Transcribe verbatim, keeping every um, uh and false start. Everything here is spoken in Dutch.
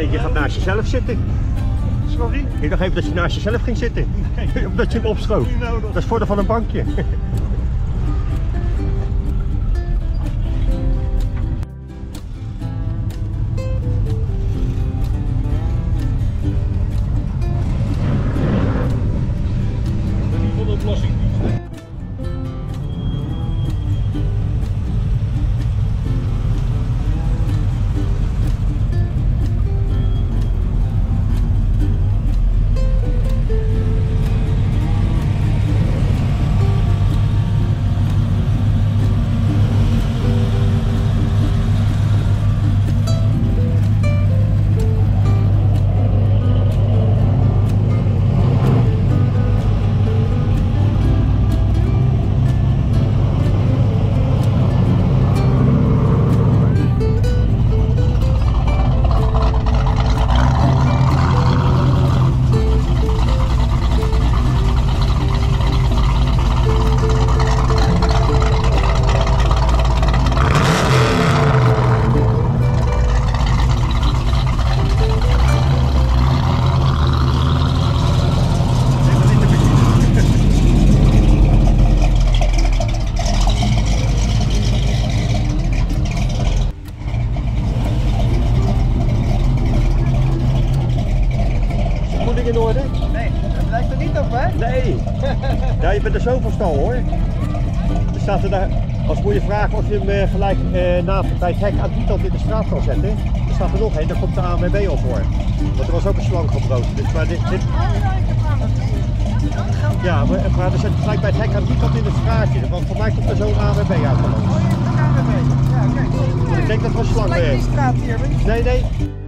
denk je gaat naast jezelf zitten. Sorry? Ik dacht even dat je naast jezelf ging zitten. Nee. Omdat je hem opschoof. Niet nodig. Dat is voordeel van een bankje. Niet van de belastingdienst. Hè? In orde? Nee, dat lijkt er niet op, hè? Nee. Ja, je bent er zo van stal hoor. Er staat er daar, als moet je vragen of je hem eh, gelijk eh, na, bij het hek aan die kant in de straat kan zetten. Er staat er nog één, daar komt de A N W B al voor. Want er was ook een slang gebroken. Dus, maar dit, dit... Ja, maar, maar er zit gelijk bij het hek aan die kant in het straatje. Want voor mij komt er zo'n A N W B uit. Oh, je hebt een A N W B. Ja, kijk. Ik denk dat het een slang Gelijk is. die straat hier. Nee, nee.